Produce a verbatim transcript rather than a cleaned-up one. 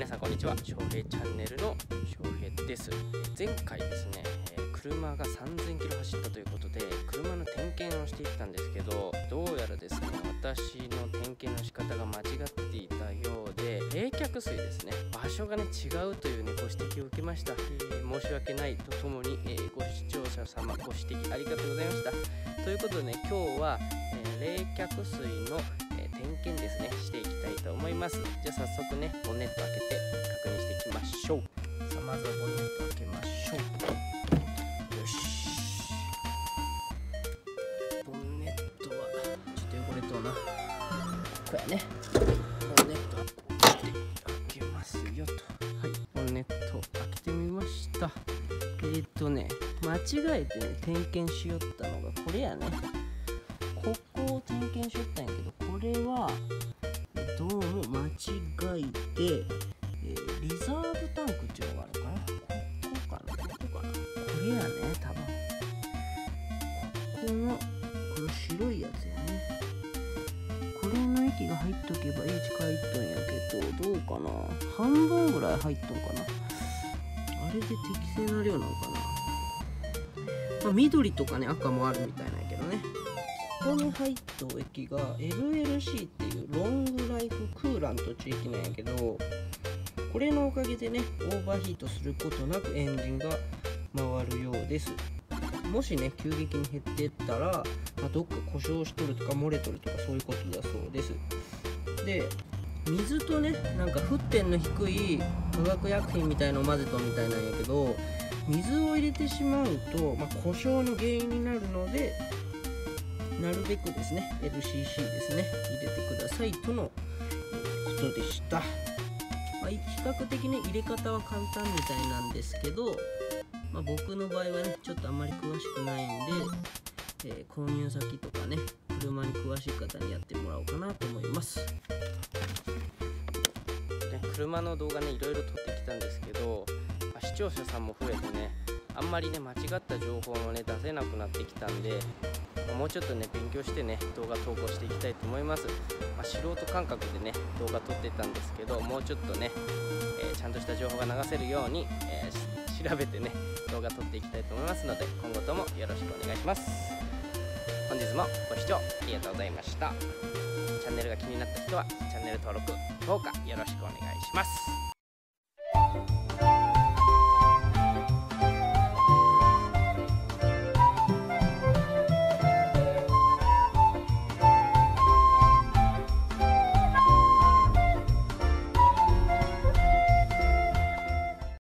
皆さんこんにちは。翔平チャンネルの翔平です。前回ですね、えー車がさんぜんキロ走ったということで車の点検をしていったんですけど、どうやらですね、私の点検の仕方が間違っていたようで、冷却水ですね、場所がね違うというねご指摘を受けました。えー申し訳ないとともに、えーご視聴者様ご指摘ありがとうございました。ということでね、今日は、えー冷却水の、えー点検ですねしていきたいと思います。じゃあ早速ねボンネット開けて確認していきましょう。さあまずはボンネット開けましょう。よし、ボンネットはちょっと汚れとうな。こやね、ボンネット開けますよと。はい、ボンネット開けてみました。えーっとね間違えてね点検しよったのがこれやね。ここを点検しよったんやけど、これはどうも間違えて、えーリザーブタンクっていうのがあるかな。ここかな、ここかな、これやね多分。ここのこの白いやつやね。これの液が入っとけば H 入っとんやけど、どうかな、半分ぐらい入っとんかな。あれで適正な量なのかな。まあ、緑とかね赤もあるみたいなんやけどね。ここに入っとう液が エルエルシー っていうロングライフクーラントっていう液なんやけど、これのおかげでねオーバーヒートすることなくエンジンが回るようです。もしね急激に減ってったら、まあ、どっか故障しとるとか漏れとるとかそういうことだそうです。で水とねなんか沸点の低い化学薬品みたいのを混ぜとるみたいなんやけど、水を入れてしまうと、まあ、故障の原因になるので、なるべくですね エルシーシー ですね入れてくださいとのことでした。まあ、比較的ね入れ方は簡単みたいなんですけど、まあ、僕の場合はねちょっとあんまり詳しくないんで、えー購入先とかね車に詳しい方にやってもらおうかなと思います。で車の動画ねいろいろ撮ってきたんですけど、まあ、視聴者さんも増えてねあんまりね間違った情報もね出せなくなってきたんで、まあ、もうちょっとね勉強してね動画投稿していきたいと思います。まあ、素人感覚でね動画撮ってたんですけど、もうちょっとね、えー、ちゃんとした情報が流せるように、えー、調べてね動画撮っていきたいと思いますので、今後ともよろしくお願いします。本日もご視聴ありがとうございました。チャンネルが気になった人はチャンネル登録、評価よろしくお願いします。